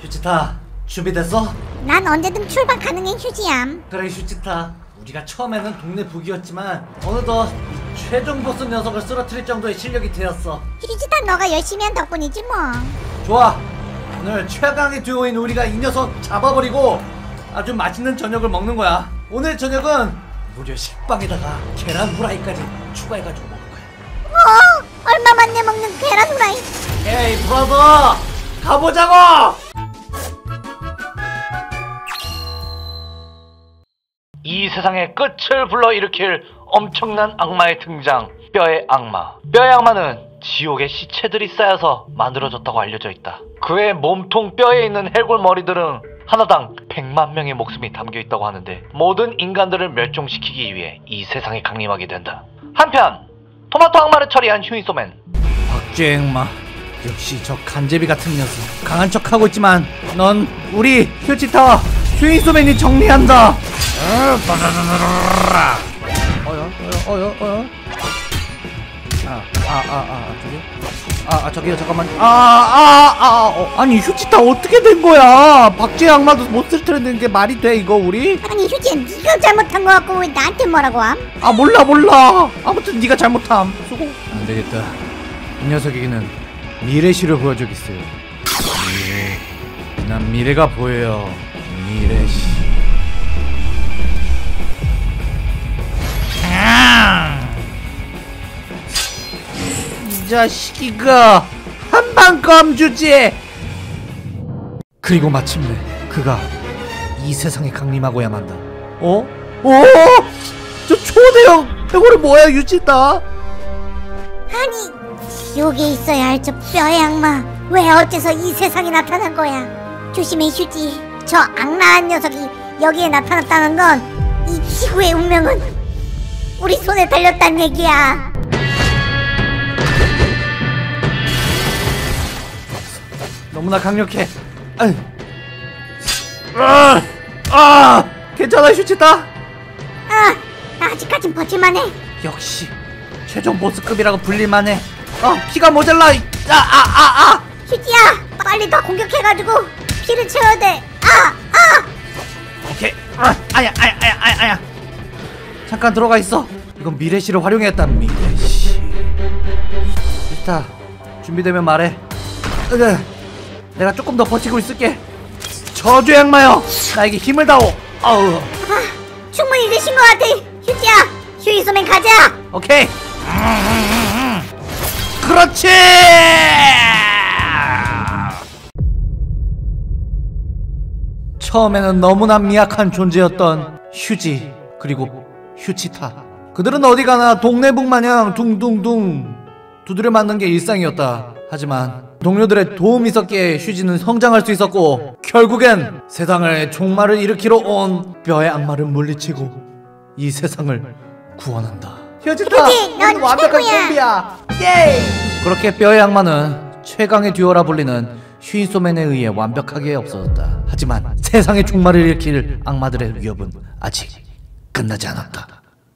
휴지타 준비됐어? 난 언제든 출발 가능해 휴지얌. 그래 휴지타, 우리가 처음에는 동네 북이었지만 어느덧 최종 보스 녀석을 쓰러뜨릴 정도의 실력이 되었어. 휴지타 너가 열심히 한 덕분이지 뭐. 좋아, 오늘 최강의 듀오인 우리가 이 녀석 잡아버리고 아주 맛있는 저녁을 먹는 거야. 오늘 저녁은 무려 식빵에다가 계란 후라이까지 추가해가지고 먹을 거야. 얼마 만에 먹는 계란 후라이. 에이 브라더, 가보자고! 이 세상의 끝을 불러일으킬 엄청난 악마의 등장, 뼈의 악마. 뼈의 악마는 지옥의 시체들이 쌓여서 만들어졌다고 알려져 있다. 그의 몸통 뼈에 있는 해골 머리들은 하나당 100만 명의 목숨이 담겨있다고 하는데 모든 인간들을 멸종시키기 위해 이 세상에 강림하게 된다. 한편 토마토 악마를 처리한 휴이소맨. 박쥐 악마, 역시 저 간제비 같은 녀석. 강한 척하고 있지만 넌 우리 휴지타 휴이소맨이 정리한다. 저기요 잠깐만. 아니 휴지타 어떻게 된 거야? 박쥐 악마도 못 쓰러뜨리는 게 말이 돼 이거 우리? 아니 휴지야, 네가 잘못한 거 같고 왜 나한테 뭐라고 함? 몰라. 아무튼 네가 잘못함. 수고. 안 되겠다. 이 녀석에게는 미래시를 보여주겠어요. 난 미래가 보여요. 미래시. 이 자식이가 한방 껌주지. 그리고 마침내 그가 이 세상에 강림하고야 만다. 저 초대형 해골이 뭐야 유지다? 아니 지옥에 있어야 할 저 뼈의 악마 왜 어째서 이 세상에 나타난 거야? 조심해 휴지. 저 악랄한 녀석이 여기에 나타났다는 건 이 지구의 운명은 우리 손에 달렸단 얘기야. 너무나 강력해. 괜찮아 휴지다. 아직까진 버틸만해. 역시 최종 보스급이라고 불릴만해. 피가 모자라. 휴지야, 빨리 더 공격해가지고 피를 채워야 돼. 오케이. 아야. 잠깐 들어가 있어. 이건 미래시를 활용했다. 미래시. 일단 준비되면 말해. 내가 조금 더 버티고 있을게. 저주의 악마여, 나에게 힘을 다오. 충분히 되신 것 같아. 휴지야, 휴이소맨 가자. 오케이. 그렇지. 처음에는 너무나 미약한 존재였던 휴지 그리고 휴지타. 그들은 어디 가나 동네북 마냥 둥둥둥 두드려 맞는 게 일상이었다. 하지만 동료들의 도움이 있었기에 휴지는 성장할 수 있었고 결국엔 세상을 종말을 일으키러 온 뼈의 악마를 물리치고 이 세상을 구원한다. 휴지타, 휴지, 넌 완벽한 최고야. 콤비야. 예! 그렇게 뼈의 악마는 최강의 듀오라 불리는 휴이소맨에 의해 완벽하게 없어졌다. 하지만 세상의 종말을 일으킬 악마들의 위협은 아직 끝나지 않았다.